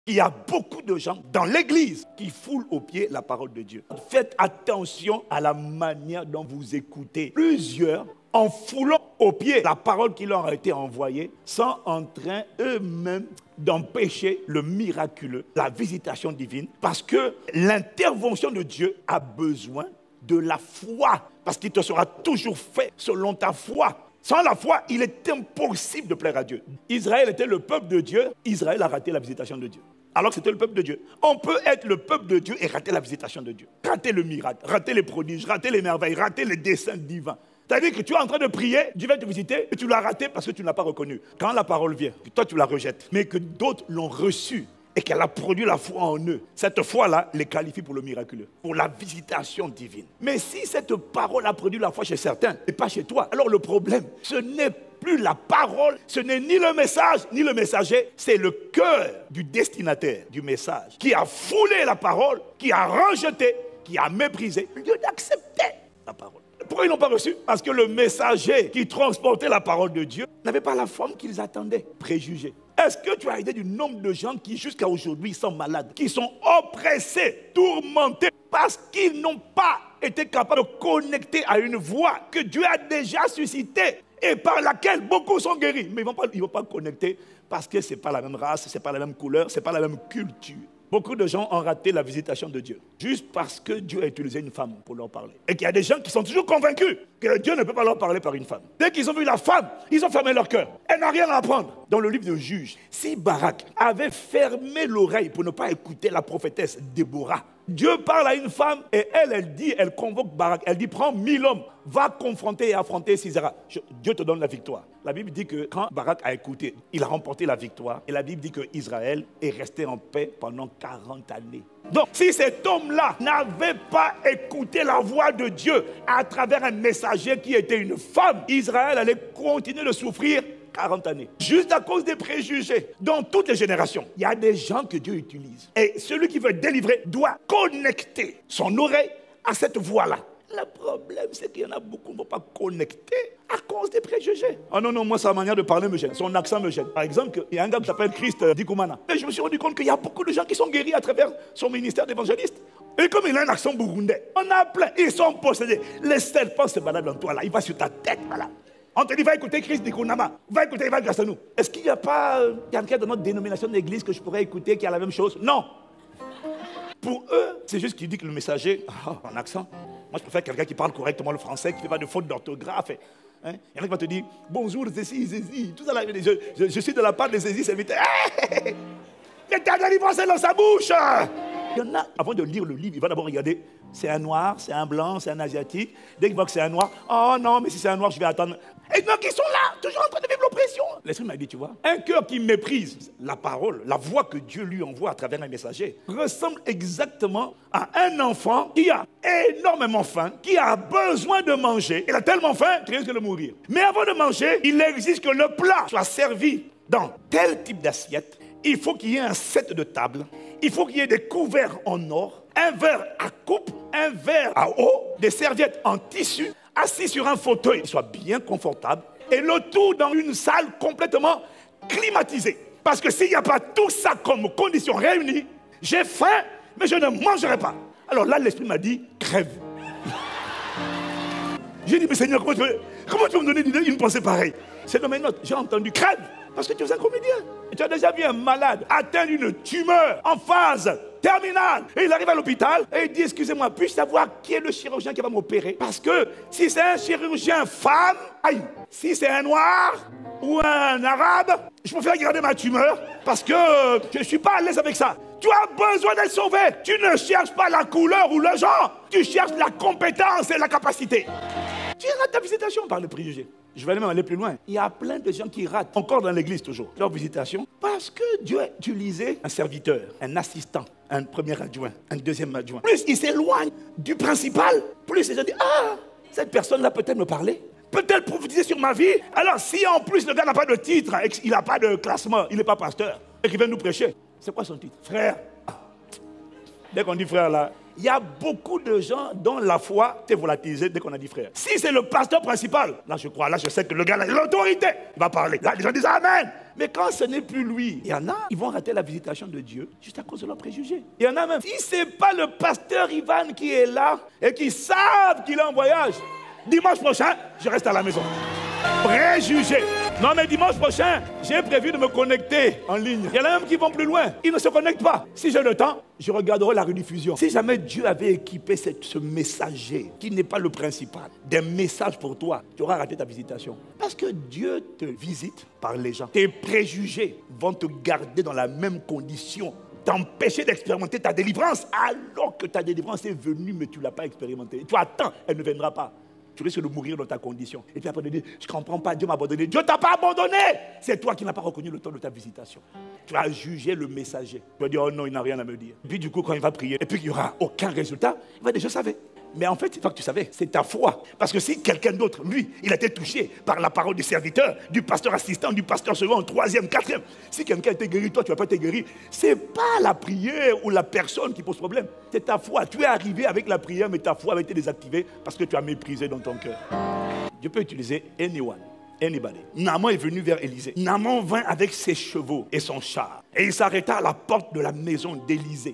Il y a beaucoup de gens dans l'église qui foulent aux pieds la parole de Dieu. Faites attention à la manière dont vous écoutez. Plusieurs, en foulant aux pieds la parole qui leur a été envoyée, sont en train eux-mêmes d'empêcher le miraculeux, la visitation divine, parce que l'intervention de Dieu a besoin de la foi, parce qu'il te sera toujours fait selon ta foi. Sans la foi, il est impossible de plaire à Dieu. Israël était le peuple de Dieu, Israël a raté la visitation de Dieu. Alors que c'était le peuple de Dieu. On peut être le peuple de Dieu et rater la visitation de Dieu. Rater le miracle, rater les prodiges, rater les merveilles, rater les desseins divins. C'est-à-dire que tu es en train de prier, Dieu va te visiter et tu l'as raté parce que tu ne l'as pas reconnu. Quand la parole vient, toi tu la rejettes, mais que d'autres l'ont reçue et qu'elle a produit la foi en eux, cette foi-là les qualifie pour le miraculeux, pour la visitation divine. Mais si cette parole a produit la foi chez certains et pas chez toi, alors le problème, ce n'est plus la parole, ce n'est ni le message, ni le messager, c'est le cœur du destinataire du message qui a foulé la parole, qui a rejeté, qui a méprisé, au lieu d'accepter la parole. Pourquoi ils n'ont pas reçu? Parce que le messager qui transportait la parole de Dieu n'avait pas la forme qu'ils attendaient, préjugés. Est-ce que tu as idée du nombre de gens qui jusqu'à aujourd'hui sont malades, qui sont oppressés, tourmentés, parce qu'ils n'ont pas été capables de connecter à une voix que Dieu a déjà suscitée et par laquelle beaucoup sont guéris. Mais ils ne vont pas connecter parce que ce n'est pas la même race, ce n'est pas la même couleur, ce n'est pas la même culture. Beaucoup de gens ont raté la visitation de Dieu, juste parce que Dieu a utilisé une femme pour leur parler. Et qu'il y a des gens qui sont toujours convaincus que Dieu ne peut pas leur parler par une femme. Dès qu'ils ont vu la femme, ils ont fermé leur cœur. Elle n'a rien à apprendre. Dans le livre de Juges, si Barak avait fermé l'oreille pour ne pas écouter la prophétesse Déborah, Dieu parle à une femme et elle dit, elle convoque Barak, elle dit, prends 1000 hommes, va confronter et affronter Sisera. Dieu te donne la victoire. La Bible dit que quand Barak a écouté, il a remporté la victoire. Et la Bible dit qu'Israël est resté en paix pendant 40 années. Donc, si cet homme-là n'avait pas écouté la voix de Dieu à travers un messager qui était une femme, Israël allait continuer de souffrir 40 années. Juste à cause des préjugés. Dans toutes les générations, il y a des gens que Dieu utilise. Et celui qui veut être délivré doit connecter son oreille à cette voix-là. Le problème, c'est qu'il y en a beaucoup qui ne vont pas connecter à cause des préjugés. Ah non, moi, sa manière de parler me gêne. Son accent me gêne. Par exemple, il y a un gars qui s'appelle Christ Dikoumana. Et je me suis rendu compte qu'il y a beaucoup de gens qui sont guéris à travers son ministère d'évangéliste. Et comme il a un accent burundais, on a plein. Ils sont possédés. Les serpents se baladent dans toi là. Il va sur ta tête, voilà. On te dit, va écouter Christ Dikounama, va écouter Evan Gassanou. Est-ce qu'il n'y a pas quelqu'un de notre dénomination d'église que je pourrais écouter qui a la même chose? Non. Pour eux, c'est juste qu'il dit que le messager, en accent, moi je préfère quelqu'un qui parle correctement le français, qui ne fait pas de faute d'orthographe. Il y en a qui va te dire, bonjour Zézi, tout ça là, je suis de la part de Zézi, serviteur. Hey, mais t'as de la délivrance dans sa bouche. Il y en a, avant de lire le livre, il va d'abord regarder, c'est un noir, c'est un blanc, c'est un asiatique. Dès qu'il voit que c'est un noir, oh non, mais si c'est un noir, je vais attendre. Et donc ils sont là, toujours en train de vivre l'oppression. L'Esprit m'a dit, tu vois, un cœur qui méprise la parole, la voix que Dieu lui envoie à travers un messager, ressemble exactement à un enfant qui a énormément faim, qui a besoin de manger. Il a tellement faim qu'il risque de mourir. Mais avant de manger, il exige que le plat soit servi dans tel type d'assiette. Il faut qu'il y ait un set de table. Il faut qu'il y ait des couverts en or, un verre à coupe, un verre à eau, des serviettes en tissu, assis sur un fauteuil qui soit bien confortable, et le tout dans une salle complètement climatisée. Parce que s'il n'y a pas tout ça comme conditions réunies, j'ai faim, mais je ne mangerai pas. Alors là, l'Esprit m'a dit, crève. J'ai dit, mais Seigneur, comment tu peux me donner une pensée pareille? C'est dans mes notes, j'ai entendu, crève. Parce que tu es un comédien. Et tu as déjà vu un malade atteindre une tumeur en phase terminale. Et il arrive à l'hôpital et il dit, excusez-moi, puis-je savoir qui est le chirurgien qui va m'opérer? Parce que si c'est un chirurgien femme, aïe, si c'est un noir ou un arabe, je préfère garder ma tumeur parce que je ne suis pas à l'aise avec ça. Tu as besoin d'être sauvé. Tu ne cherches pas la couleur ou le genre. Tu cherches la compétence et la capacité. Tu rates ta visitation par le préjugé. Je vais même aller plus loin. Il y a plein de gens qui ratent, encore dans l'église toujours, leur visitation, parce que Dieu a utilisé un serviteur, un assistant, un premier adjoint, un deuxième adjoint. Plus il s'éloigne du principal, plus il se dit, cette personne-là peut-elle me parler? Peut-elle prophétiser sur ma vie? Alors si en plus le gars n'a pas de titre, il n'a pas de classement, il n'est pas pasteur, et qu'il vient nous prêcher, c'est quoi son titre? Frère. Dès qu'on dit frère là, il y a beaucoup de gens dont la foi est volatilisée dès qu'on a dit frère. Si c'est le pasteur principal, là je crois, là je sais que le gars a l'autorité, il va parler. Là les gens disent Amen. Mais quand ce n'est plus lui, il y en a, ils vont rater la visitation de Dieu juste à cause de leurs préjugés. Il y en a même, si ce n'est pas le pasteur Ivan qui est là et qui savent qu'il est en voyage, dimanche prochain, je reste à la maison. Préjugés. Non mais dimanche prochain, j'ai prévu de me connecter en ligne. Il y en a même qui vont plus loin. Ils ne se connectent pas. Si j'ai le temps, je regarderai la rediffusion. Si jamais Dieu avait équipé ce messager, qui n'est pas le principal, des messages pour toi, tu auras raté ta visitation. Parce que Dieu te visite par les gens. Tes préjugés vont te garder dans la même condition, t'empêcher d'expérimenter ta délivrance, alors que ta délivrance est venue, mais tu ne l'as pas expérimentée. Tu attends, elle ne viendra pas. Tu risques de mourir dans ta condition. Et puis après de dire, je ne comprends pas, Dieu m'a abandonné. Dieu ne t'a pas abandonné. C'est toi qui n'as pas reconnu le temps de ta visitation. Tu as jugé le messager. Tu vas dire, oh non, il n'a rien à me dire. Et puis du coup, quand il va prier, et puis qu'il n'y aura aucun résultat, il va dire, je savais. Mais en fait, c'est pas que tu savais, c'est ta foi. Parce que si quelqu'un d'autre, lui, il a été touché par la parole du serviteur, du pasteur assistant, du pasteur second, troisième, quatrième. Si quelqu'un a été guéri, toi, tu ne vas pas être guéri. Ce n'est pas la prière ou la personne qui pose problème. C'est ta foi. Tu es arrivé avec la prière, mais ta foi avait été désactivée parce que tu as méprisé dans ton cœur. Dieu peut utiliser anyone. Anybody. Naaman est venu vers Élisée. Naaman vint avec ses chevaux et son char. Et il s'arrêta à la porte de la maison d'Élisée.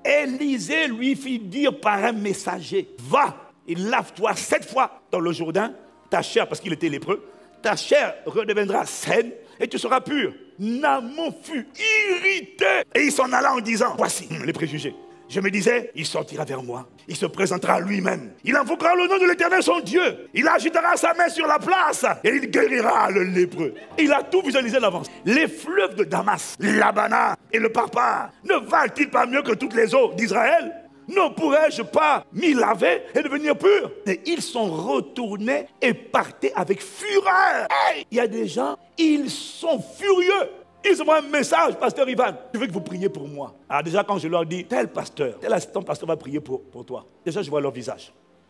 Élisée lui fit dire par un messager, va et lave-toi 7 fois dans le Jourdain, ta chair, parce qu'il était lépreux, ta chair redeviendra saine et tu seras pur. Naaman fut irrité et il s'en alla en disant, voici les préjugés. Je me disais, il sortira vers moi, il se présentera lui-même, il invoquera le nom de l'Éternel son Dieu, il agitera sa main sur la place et il guérira le lépreux. Il a tout visualisé d'avance. Les fleuves de Damas, l'Abana et le Parpar, ne valent-ils pas mieux que toutes les eaux d'Israël? Ne pourrais-je pas m'y laver et devenir pur? Et ils sont retournés et partaient avec fureur. Hey, il y a des gens, ils sont furieux. Ils envoient un message, pasteur Ivan, je veux que vous priez pour moi. Alors déjà quand je leur dis, tel pasteur, tel assistant pasteur va prier pour toi. Déjà je vois leur visage.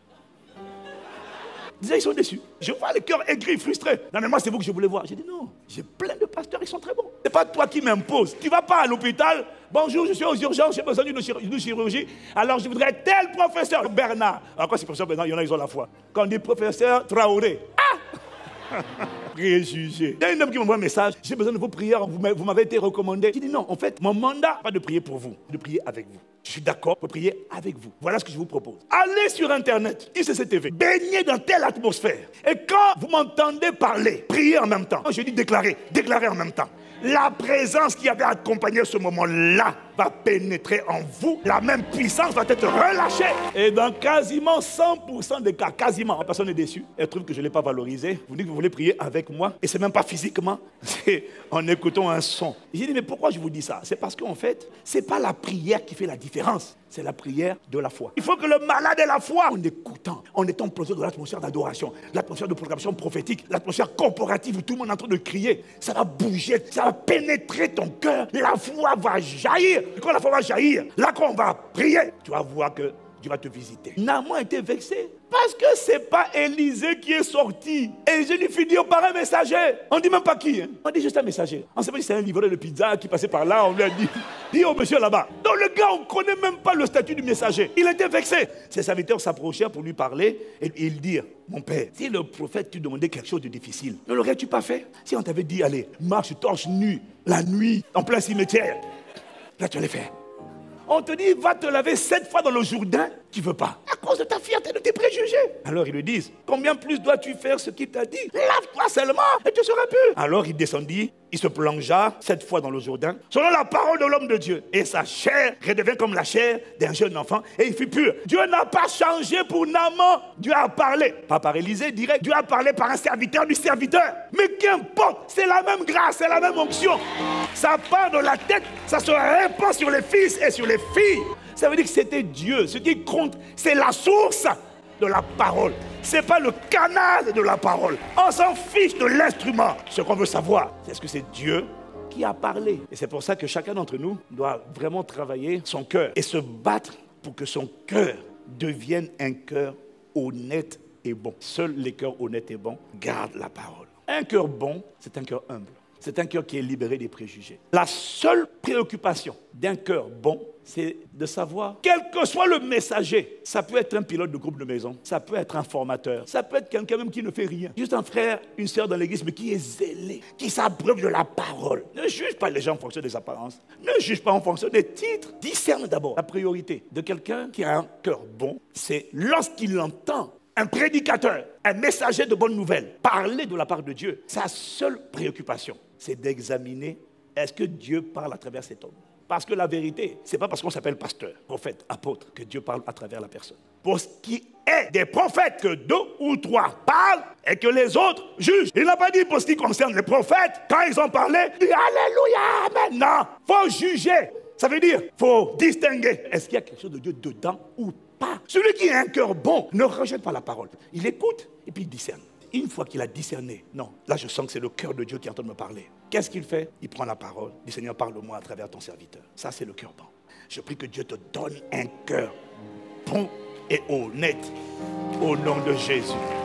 Déjà ils sont déçus. Je vois le cœur aigri, frustré. Non mais moi c'est vous que je voulais voir. J'ai dit non, j'ai plein de pasteurs, ils sont très bons. C'est pas toi qui m'imposes. Tu vas pas à l'hôpital, bonjour je suis aux urgences, j'ai besoin d'une chirurgie. Alors je voudrais tel professeur Bernard. Alors quand c'est professeur Bernard, il y en a ils ont la foi. Quand on dit professeur Traoré, préjugé. Il y a un homme qui m'envoie un message, j'ai besoin de vos prières, vous m'avez été recommandé. Je dis non, en fait, mon mandat, pas de prier pour vous, de prier avec vous. Je suis d'accord pour prier avec vous. Voilà ce que je vous propose. Allez sur Internet, ICCTV, baignez dans telle atmosphère. Et quand vous m'entendez parler, priez en même temps. Moi, je dis déclarer en même temps. La présence qui avait accompagné ce moment-là va pénétrer en vous. La même puissance va être relâchée. Et dans quasiment 100% des cas, quasiment, la personne est déçue. Elle trouve que je ne l'ai pas valorisé. Vous dites que vous voulez prier avec moi. Et ce n'est même pas physiquement. C'est en écoutant un son. J'ai dit, mais pourquoi je vous dis ça? C'est parce qu'en fait, ce n'est pas la prière qui fait la différence. C'est la prière de la foi. Il faut que le malade ait la foi en écoutant, en étant plongé dans l'atmosphère d'adoration, l'atmosphère de proclamation prophétique, l'atmosphère corporative où tout le monde est en train de crier. Ça va bouger, ça va pénétrer ton cœur. La foi va jaillir. Et quand la foi va jaillir, là quand on va prier, tu vas voir que Dieu va te visiter. Naaman était vexé parce que ce n'est pas Élisée qui est sorti. Et je lui fis dire par un messager. On ne dit même pas qui. Hein? On dit juste un messager. On ne sait pas si c'est un livreur de pizza qui passait par là. On lui a dit, dis au monsieur là-bas. Donc le gars, on ne connaît même pas le statut du messager. Il était vexé. Ses serviteurs s'approchèrent pour lui parler et il dire, mon père, si le prophète te demandait quelque chose de difficile, ne l'aurais-tu pas fait? Si on t'avait dit, allez, marche torche nu, la nuit, en plein cimetière, là tu allais faire. On te dit, va te laver 7 fois dans le Jourdain, tu ne veux pas. À cause de ta fierté, de tes préjugés. Alors ils lui disent, combien plus dois-tu faire ce qu'il t'a dit? Lave-toi seulement et tu seras pur. Alors il descendit, il se plongea 7 fois dans le Jourdain, selon la parole de l'homme de Dieu. Et sa chair redevint comme la chair d'un jeune enfant et il fut pur. Dieu n'a pas changé pour Naaman. Dieu a parlé, pas par Élisée direct, Dieu a parlé par un serviteur du serviteur. Mais qu'importe, c'est la même grâce, c'est la même onction. Ça part de la tête, ça se répand sur les fils et sur les filles. Ça veut dire que c'était Dieu. Ce qui compte, c'est la source de la parole. Ce n'est pas le canal de la parole. On s'en fiche de l'instrument. Ce qu'on veut savoir, c'est ce que c'est Dieu qui a parlé. Et c'est pour ça que chacun d'entre nous doit vraiment travailler son cœur et se battre pour que son cœur devienne un cœur honnête et bon. Seuls les cœurs honnêtes et bons gardent la parole. Un cœur bon, c'est un cœur humble. C'est un cœur qui est libéré des préjugés. La seule préoccupation d'un cœur bon, c'est de savoir, quel que soit le messager, ça peut être un pilote de groupe de maison, ça peut être un formateur, ça peut être quelqu'un même qui ne fait rien, juste un frère, une sœur dans l'église, mais qui est zélé, qui s'abreuve de la parole. Ne juge pas les gens en fonction des apparences, ne juge pas en fonction des titres, discerne d'abord. La priorité de quelqu'un qui a un cœur bon, c'est lorsqu'il entend un prédicateur, un messager de bonnes nouvelles, parler de la part de Dieu, sa seule préoccupation, c'est d'examiner est-ce que Dieu parle à travers cet homme. Parce que la vérité, ce n'est pas parce qu'on s'appelle pasteur, prophète, apôtre, que Dieu parle à travers la personne. Pour ce qui est des prophètes, que 2 ou 3 parlent et que les autres jugent. Il n'a pas dit pour ce qui concerne les prophètes, quand ils ont parlé, dit Alléluia, Amen. Non, il faut juger. Ça veut dire, il faut distinguer. Est-ce qu'il y a quelque chose de Dieu dedans ou pas? Celui qui a un cœur bon ne rejette pas la parole. Il écoute et puis il discerne. Une fois qu'il a discerné, non, là je sens que c'est le cœur de Dieu qui est en train de me parler. Qu'est-ce qu'il fait? Il prend la parole. Il dit, Seigneur, parle-moi à travers ton serviteur. Ça, c'est le cœur bon. Je prie que Dieu te donne un cœur bon et honnête au nom de Jésus.